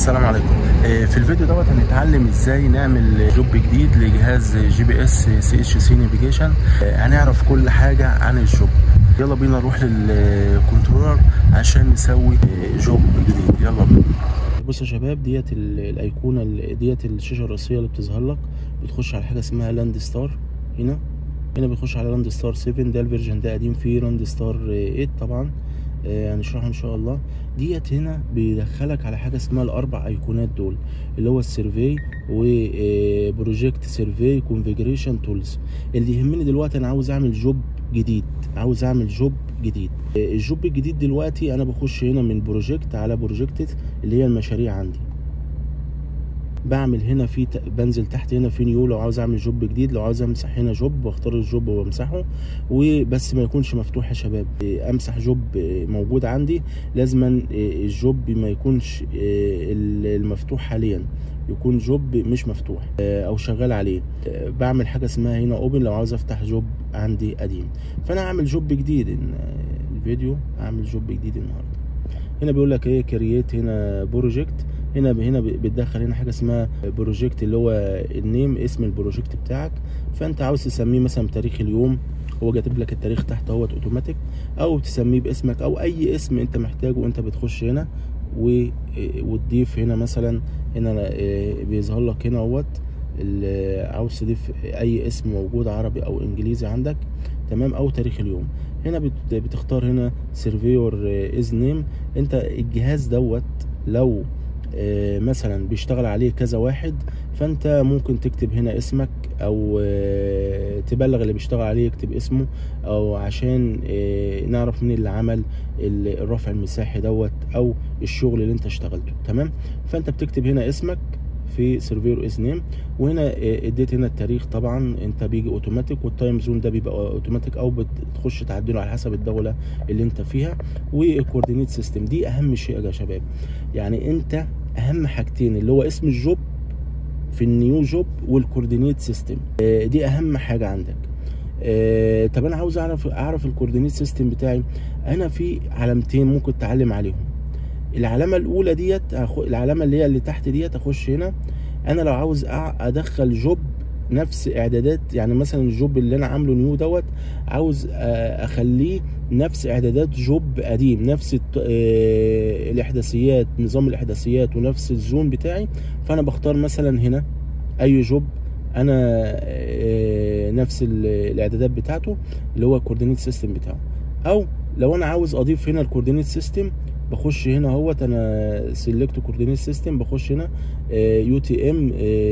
السلام عليكم. في الفيديو دوت هنتعلم ازاي نعمل جوب جديد لجهاز GPS CHC نافيجيشن. هنعرف كل حاجة عن الجوب. يلا بينا نروح للكنترولر عشان نسوي جوب جديد. يلا بينا. بصوا يا شباب، ديت الايقونة ديت الشاشة الرئيسية اللي بتظهر لك. بتخش على حاجة اسمها لاند ستار. هنا بتخش على لاند ستار 7. ده الفيرجن ده قديم، فيه لاند ستار 8 طبعا. هنشرحها ان شاء الله. ديت هنا بيدخلك على حاجه اسمها الاربع ايقونات دول، اللي هو السيرفي وبروجكت سيرفي كونفيجريشن تولز. اللي يهمني دلوقتي انا عاوز اعمل جوب جديد. الجوب الجديد دلوقتي انا بخش هنا من بروجكت على بروجكت اللي هي المشاريع عندي. بعمل هنا بنزل تحت هنا في نيو لو عاوز اعمل جوب جديد. لو عاوز امسح هنا جوب بختار الجوب وامسحه، وبس ما يكونش مفتوح يا شباب. امسح جوب موجود عندي، لازما الجوب ما يكونش المفتوح حاليا، يكون جوب مش مفتوح او شغال عليه. بعمل حاجه اسمها هنا اوبن لو عاوز افتح جوب عندي قديم. فانا اعمل جوب جديد. الفيديو اعمل جوب جديد النهارده. هنا بيقول لك ايه كرييت هنا بروجكت. هنا بتدخل هنا حاجه اسمها بروجكت اللي هو النيم، اسم البروجكت بتاعك. فانت عاوز تسميه مثلا تاريخ اليوم، هو جاتب لك التاريخ تحت اهوت اوتوماتيك، او تسميه باسمك او اي اسم انت محتاجه. وانت بتخش هنا وتضيف هنا مثلا. هنا بيظهر لك هنا اهوت عاوز تضيف اي اسم موجود عربي او انجليزي عندك، تمام، او تاريخ اليوم. هنا بتختار هنا سيرفيور از نيم. انت الجهاز دوت لو مثلا بيشتغل عليه كذا واحد، فانت ممكن تكتب هنا اسمك، او تبلغ اللي بيشتغل عليه يكتب اسمه، او عشان نعرف مين اللي عمل الرفع المساحي دوت او الشغل اللي انت اشتغلته، تمام. فانت بتكتب هنا اسمك في سيرفير از نيم، وهنا اديت هنا التاريخ. طبعا انت بيجي اوتوماتيك، والتايم زون ده بيبقى اوتوماتيك او بتخش تعدله على حسب الدوله اللي انت فيها. والكوردينيت سيستم دي اهم شيء يا شباب. يعني انت اهم حاجتين اللي هو اسم الجوب في النيو جوب والكوردينيت سيستم، دي اهم حاجه عندك. طب انا عاوز اعرف الكوردينيت سيستم بتاعي. انا في علامتين ممكن تعلم عليهم. العلامه الاولى ديت، العلامه اللي هي اللي تحت ديت، اخش هنا. انا لو عاوز ادخل جوب نفس اعدادات، يعني مثلا الجوب اللي انا عامله نيو دوت عاوز اخليه نفس اعدادات جوب قديم، نفس الاحداثيات، نظام الاحداثيات، ونفس الزون بتاعي. فانا بختار مثلا هنا اي جوب انا نفس الاعدادات بتاعته اللي هو الكوردينيت سيستم بتاعه. او لو انا عاوز اضيف هنا الكوردينيت سيستم، بخش هنا اهوت. انا سيلكت كوردينيت سيستم، بخش هنا UTM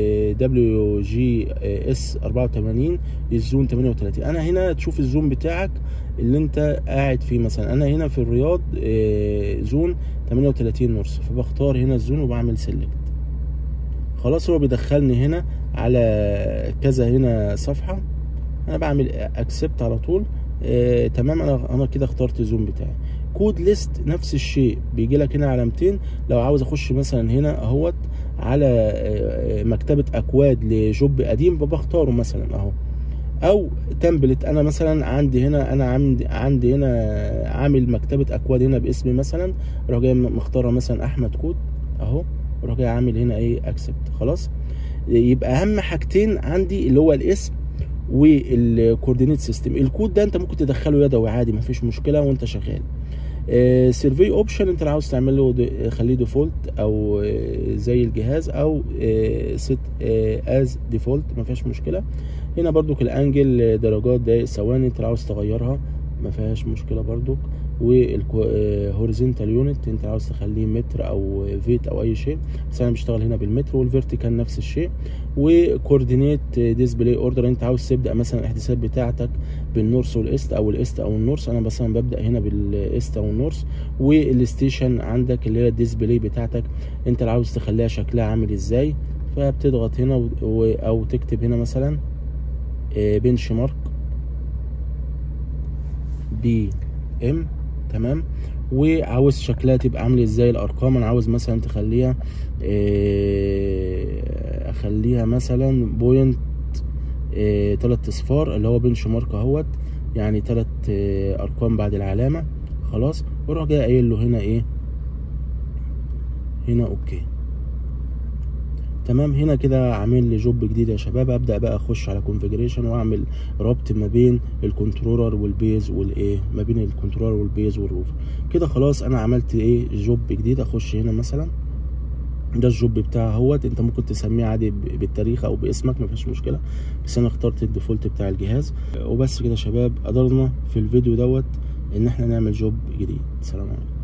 WGS 84 الزون 38. انا هنا تشوف الزون بتاعك اللي انت قاعد فيه. مثلا انا هنا في الرياض زون 38 نورس، فبختار هنا الزون وبعمل سيلكت. خلاص هو بيدخلني هنا على كذا هنا صفحه. انا بعمل اكسبت على طول. تمام، انا كده اخترت الزوم بتاعي. كود ليست نفس الشيء، بيجي لك هنا علامتين. لو عاوز اخش مثلا هنا اهوت على مكتبه اكواد لجوب قديم، بختاره مثلا اهو. او تمبلت، انا مثلا عندي هنا، عندي هنا عامل مكتبه اكواد هنا باسمي مثلا، اروح جاي مختاره مثلا احمد كود اهو، اروح جاي عامل هنا ايه اكسبت. خلاص، يبقى اهم حاجتين عندي اللي هو الاسم والكوردينيت سيستم. الكود ده انت ممكن تدخله يدوي عادي، مفيش مشكله وانت شغال. سيرفي اوبشن انت لو عاوز تعمله خليه ديفولت او زي الجهاز، او سيت از ديفولت مفيش مشكله. هنا برضو الانجل درجات دقائق ثواني انت لو عاوز تغيرها مفيهاش مشكله برضو. والهوريزونتال يونت انت عاوز تخليه متر او فيت او اي شيء، بس انا بشتغل هنا بالمتر. والفيرتيكال نفس الشيء. وكوردينيت ديسبلاي اوردر انت عاوز تبدا مثلا الاحداثيات بتاعتك بالنورث والايست، او الايست او النورث. انا مثلا ببدا هنا بالايست او النورث. والستيشن عندك اللي هي الديسبلاي بتاعتك انت لو عاوز تخليها شكلها عامل ازاي، فبتضغط هنا او تكتب هنا مثلا بنش مارك BM، تمام. وعاوز شكلها تبقى عامله ازاي الارقام. انا عاوز مثلا تخليها اخليها مثلا بوينت 3 اصفار اللي هو بنش مارك اهوت، يعني 3 ارقام بعد العلامه. خلاص، واروح جاي قايل له هنا ايه، هنا اوكي. تمام. هنا كده عامل لي جوب جديد يا شباب. ابدا بقى اخش على كونفيجريشن واعمل ربط ما بين الكنترولر والبيز والايه، ما بين الكنترولر والبيز والروفر. كده خلاص انا عملت ايه جوب جديد. اخش هنا مثلا، ده الجوب بتاعه اهوت. انت ممكن تسميه عادي بالتاريخ او باسمك، مفيش مشكله، بس انا اخترت الديفولت بتاع الجهاز. وبس كده يا شباب، قدرنا في الفيديو دوت ان احنا نعمل جوب جديد. سلام عليكم.